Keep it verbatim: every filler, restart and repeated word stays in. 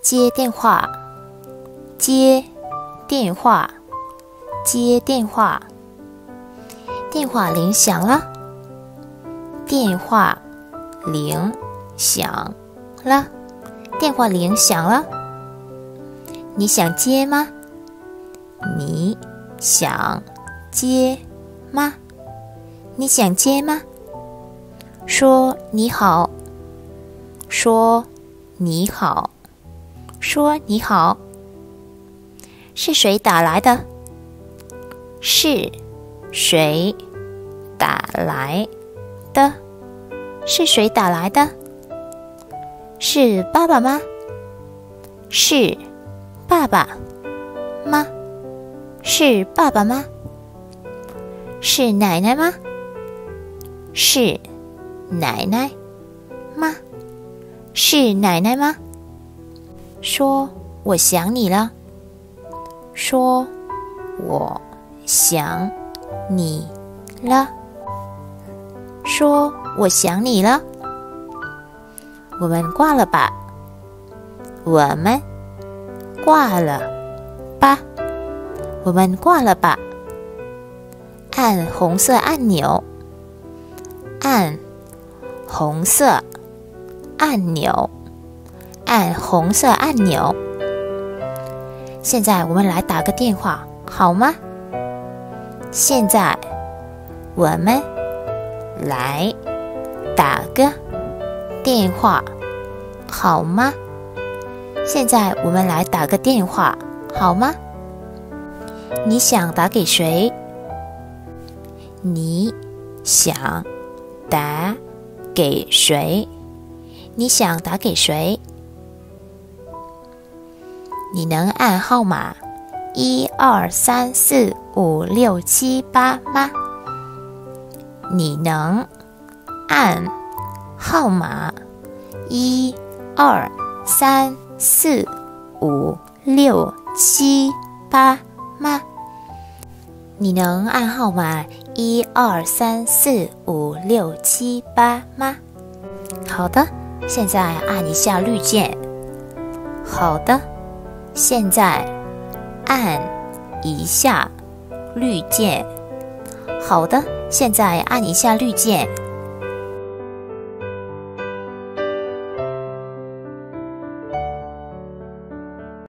接电话，接电话，接电话。电话铃响了，电话铃响了，电话铃响了。你想接吗？你想接吗？你想接吗？说你好，说你好，说你好。是谁打来的？是谁打来的？是谁打来的？是爸爸吗？是爸爸吗？是爸爸吗？是奶奶吗？是奶奶吗？是奶奶吗？说我想你了，说我想你了，说我想你了。我们挂了吧，我们挂了吧，我们挂了吧。按红色按钮，按红色按钮，按红色按钮。现在我们来打个电话，好吗？现在我们来打个电话，好吗？现在我们来打个电话，好吗？你想打给谁？你想打给谁？你想打给谁？你能按号码一二三四五六七八吗？你能按号码一二三四五六七八吗？你能按号码一二三四五六七八吗？好的，现在按一下绿键。好的，现在按一下绿键。好的，现在按一下绿键。